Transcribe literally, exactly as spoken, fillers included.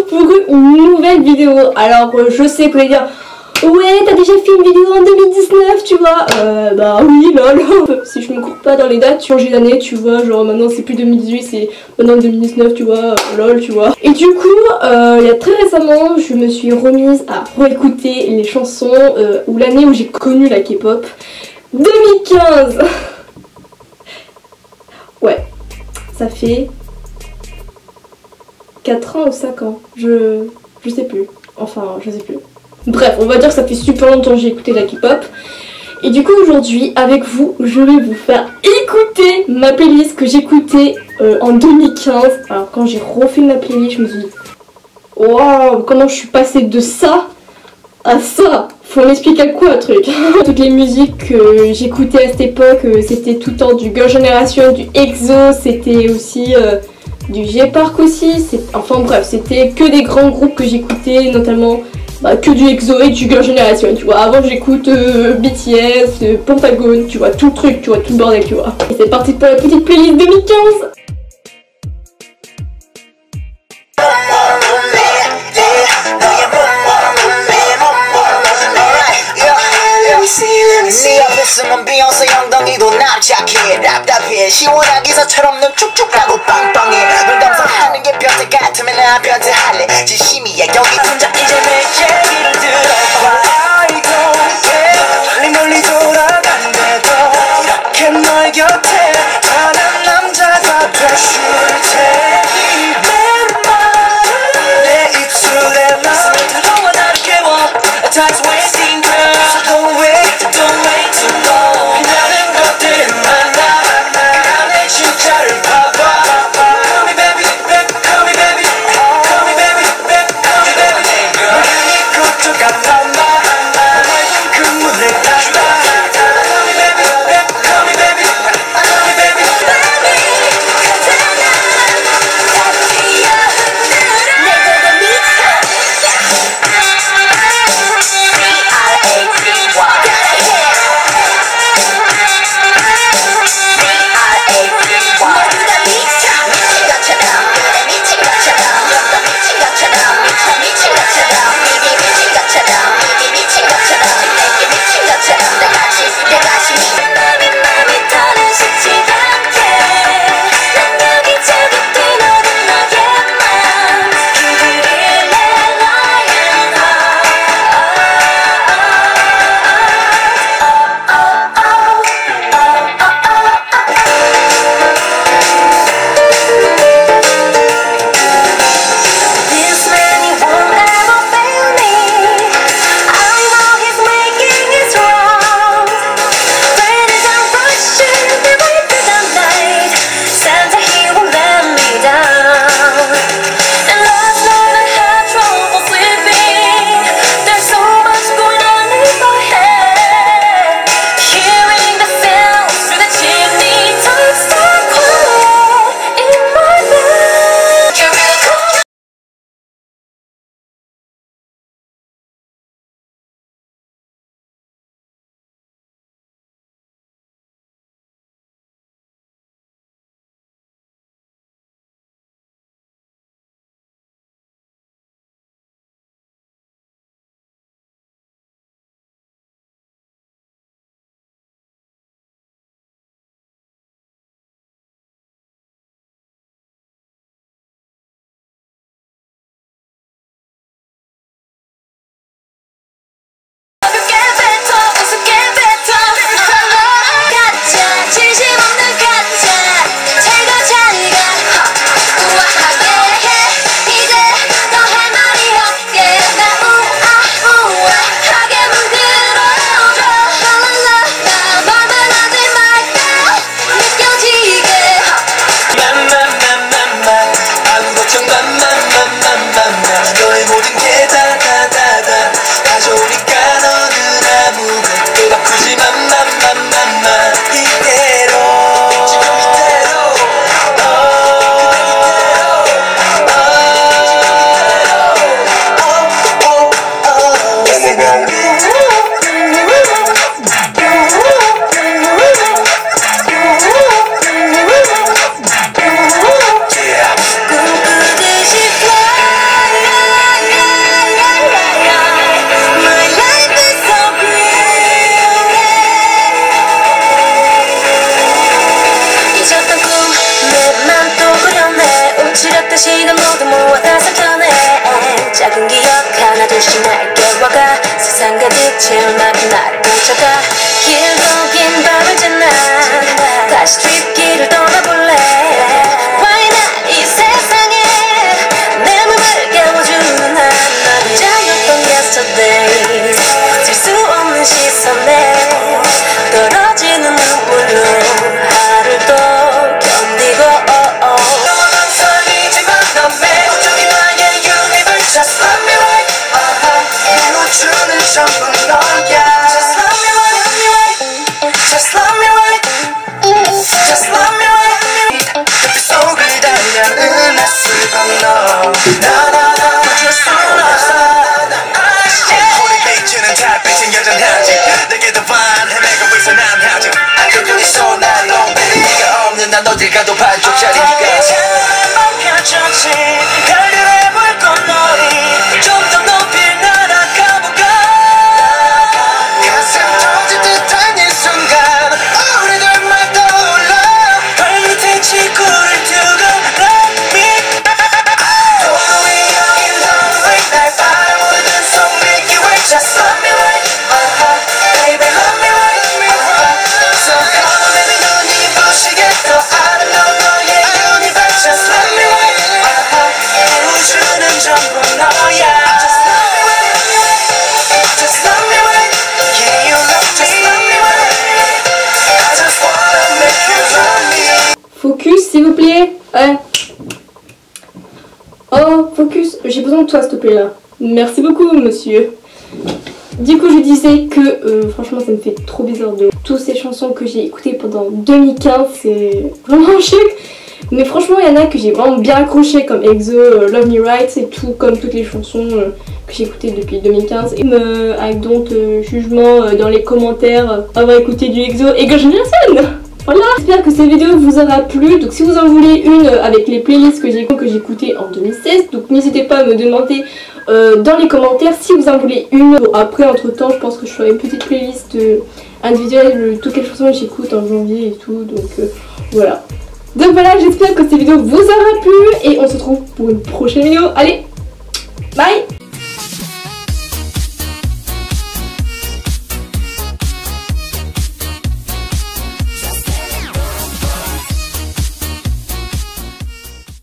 pour une nouvelle vidéo. Alors euh, je sais que vous allez dire ouais t'as déjà fait une vidéo en deux mille dix-neuf tu vois. Euh, bah oui lol. Si je me cours pas dans les dates, tu changes d'année tu vois, genre maintenant c'est plus deux mille dix-huit c'est maintenant deux mille dix-neuf tu vois, euh, lol tu vois. Et du coup euh, il y a très récemment je me suis remise à réécouter les chansons euh, ou l'année où j'ai connu la K-pop. deux mille quinze. Ouais, ça fait quatre ans ou cinq ans, je, je sais plus, enfin je sais plus. Bref, on va dire que ça fait super longtemps que j'ai écouté la K-pop. Et du coup aujourd'hui, avec vous, je vais vous faire écouter ma playlist que j'écoutais euh, en deux mille quinze. Alors quand j'ai refait ma playlist, je me suis dit waouh, comment je suis passée de ça à ça. Faut m'expliquer quoi le truc. Toutes les musiques que j'écoutais à cette époque, euh, c'était tout le temps du Girl Generation, du EXO, c'était aussi euh, du J-Park aussi, enfin bref, c'était que des grands groupes que j'écoutais, notamment bah, que du EXO et du Girl Generation, tu vois. Avant j'écoute euh, B T S, euh, Pentagon, tu vois, tout le truc, tu vois, tout le bordel, tu vois. Et c'est parti pour la petite playlist deux mille quinze. 네 앞에 숨은 비욘세 엉덩이도 납작해 답답해 시원한 기사처럼 눈 쭉쭉 가고 빵빵해 널 감상하는 게 변태 같으면 나 변태할래 진심이야 여기 혼자 이제 내 얘기를 들어봐 I don't care 멀리 멀리 돌아간대도 이렇게 너의 곁에 다른 남자가 되줄 테니 내 말은 내 입술에 나 들어와 나를 깨워 Time's wasting girl So don't wait, don't wait too long 빛나는 것들만 나 그냥 내 진짜를 봐봐 Call me baby, baby, call me baby Call me baby, baby, call me baby Girl 있는 모두 모아 다섯 전에 작은 기억 하나 둘씩 날개 와가 세상 가득 채울 만큼 나를 펼쳐가 길고 긴 밤을 지나 다시 뒷길을 떠나볼래 Why not 이 세상에 내 맘을 깨워주는 하나 혼자였던 yesterday 버틸 수 없는 시선에 떨어지는 눈물로 하루를 또 견디고 영원한 삶이지만 넌 매혹적인 나의 universe Just love me right 깨워주는 전부 너야 Just love me right Just love me right Just love me right 그 속을 달려 은하수 건너 나나나 Just love me 호리베이트는 달빛은 여전하지 내게 더 반해내고 있어 난 아직 안정적인 소나 롱베리 네가 없는 난 어딜 가도 반쪽짜리니까 찬란한 밤 펼쳐진 별들의 불꽃놀이 좀 더 높이 날아가볼까 가슴 터질 듯한 이 순간 우리들만 떠올라 발밑에 지구를 두고 Let me 도로 위에 lonely 날 바라보는 손미기 왜 Just love me right uh-huh. Baby love me right uh-huh. So come on baby 눈이 부시게 더 아름다운 너의 universe Just love me right uh-huh. 우주는 전부 너야 Just love me right Just love me right Yeah you love me Just love me right I just wanna make you love me Focus s'il vous plaît. Ouais. Oh, focus, j'ai besoin de toi s'il te plaît là. Merci beaucoup monsieur. Du coup je disais que euh, franchement ça me fait trop bizarre de toutes ces chansons que j'ai écoutées pendant deux mille quinze, c'est vraiment un choc. Mais franchement il y en a que j'ai vraiment bien accroché comme EXO, euh, Love Me Right et tout, comme toutes les chansons euh, que j'ai écoutées depuis deux mille quinze. Et euh, avec donc euh, jugement euh, dans les commentaires euh, avoir écouté du EXO et que je n'ai rien. Voilà, j'espère que cette vidéo vous aura plu. Donc si vous en voulez une avec les playlists que j'ai que j'ai écoutées en deux mille seize, donc n'hésitez pas à me demander euh, dans les commentaires si vous en voulez une. Bon, après entre temps je pense que je ferai une petite playlist euh, individuelle de toutes les chansons que j'écoute en janvier et tout. Donc euh, voilà. Donc voilà, j'espère que cette vidéo vous aura plu et on se retrouve pour une prochaine vidéo. Allez, bye.